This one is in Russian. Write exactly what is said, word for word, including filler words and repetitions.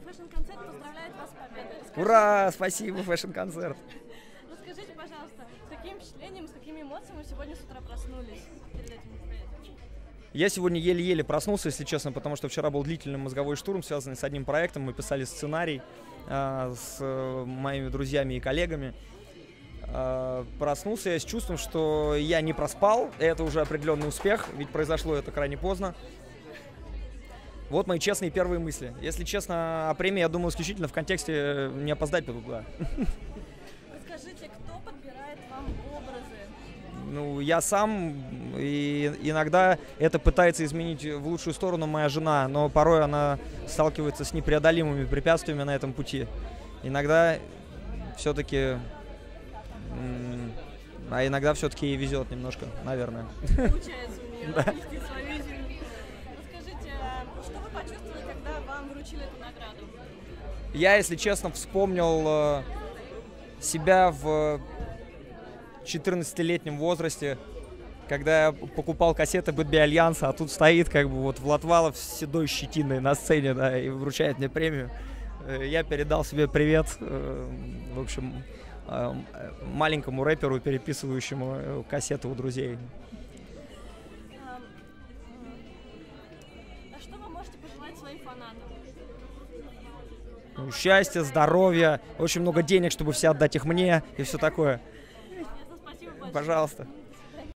Фэшн-концерт поздравляет вас с победой. Расскажите, Ура! Спасибо, фэшн-концерт. расскажите, пожалуйста, с каким впечатлением, с какими эмоциями вы сегодня с утра проснулись перед этим мероприятием? Я сегодня еле-еле проснулся, если честно, потому что вчера был длительный мозговой штурм, связанный с одним проектом. Мы писали сценарий э, с э, моими друзьями и коллегами. Э, проснулся я с чувством, что я не проспал, и это уже определенный успех, ведь произошло это крайне поздно. Вот мои честные первые мысли. Если честно, о премии я думал исключительно в контексте не опоздать туда. Расскажите, кто подбирает вам образы? Ну, я сам, и иногда это пытается изменить в лучшую сторону моя жена, но порой она сталкивается с непреодолимыми препятствиями на этом пути. Иногда все-таки, а иногда все-таки ей везет немножко, наверное. Получается у нее вести свою жизнь. Расскажите, что вы почувствовали, когда вам вручили эту награду? Я, если честно, вспомнил э, себя в четырнадцатилетнем возрасте, когда я покупал кассеты Бэтби Альянса, а тут стоит как бы вот Влатвалов с седой щетиной на сцене, да, и вручает мне премию. Э, Я передал себе привет, э, в общем, э, маленькому рэперу, переписывающему э, кассеты у друзей. А, а что вы можете пожелать своим фанатам? Ну, счастья, здоровья, очень много денег, чтобы все отдать их мне и все такое. Ясно, спасибо большое. Пожалуйста.